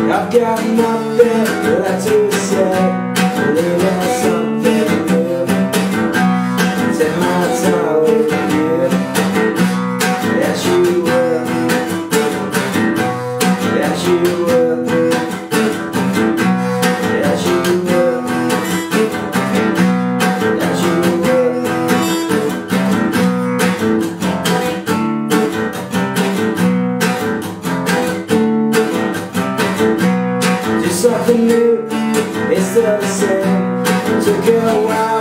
I've got nothing left to say. Believe in something new. Take my time with you. Yes, you will. Yes, you will. Yes, you will. Yes, you will. Do something new, it's still the same. Took a while